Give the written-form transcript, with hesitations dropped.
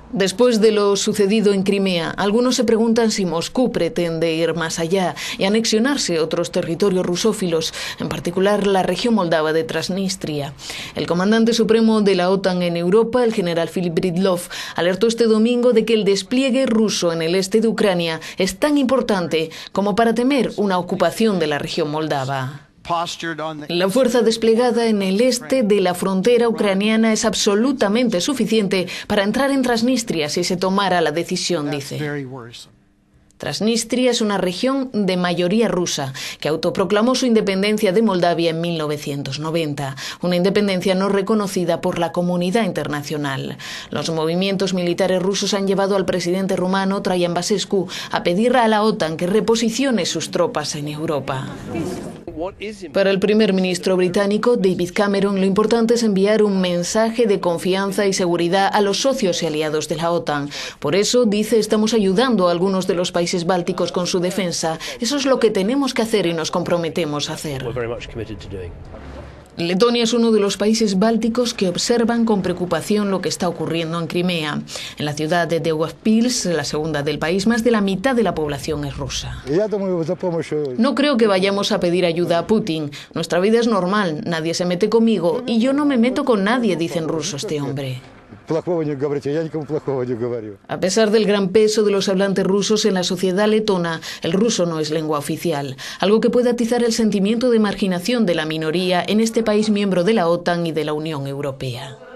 Después de lo sucedido en Crimea, algunos se preguntan si Moscú pretende ir más allá y anexionarse otros territorios rusófilos, en particular la región moldava de Transnistria. El comandante supremo de la OTAN en Europa, el general Filip Bridlov, alertó este domingo de que el despliegue ruso en el este de Ucrania es tan importante como para temer una ocupación de la región moldava. La fuerza desplegada en el este de la frontera ucraniana es absolutamente suficiente para entrar en Transnistria si se tomara la decisión, dice. Transnistria es una región de mayoría rusa que autoproclamó su independencia de Moldavia en 1990, una independencia no reconocida por la comunidad internacional. Los movimientos militares rusos han llevado al presidente rumano Traian Băsescu a pedir a la OTAN que reposicione sus tropas en Europa. Para el primer ministro británico, David Cameron, lo importante es enviar un mensaje de confianza y seguridad a los socios y aliados de la OTAN. Por eso, dice, estamos ayudando a algunos de los países bálticos con su defensa. Eso es lo que tenemos que hacer y nos comprometemos a hacer. Letonia es uno de los países bálticos que observan con preocupación lo que está ocurriendo en Crimea. En la ciudad de Daugavpils, la segunda del país, más de la mitad de la población es rusa. No creo que vayamos a pedir ayuda a Putin. Nuestra vida es normal, nadie se mete conmigo y yo no me meto con nadie, dice en ruso este hombre. A pesar del gran peso de los hablantes rusos en la sociedad letona, el ruso no es lengua oficial, algo que puede atizar el sentimiento de marginación de la minoría en este país miembro de la OTAN y de la Unión Europea.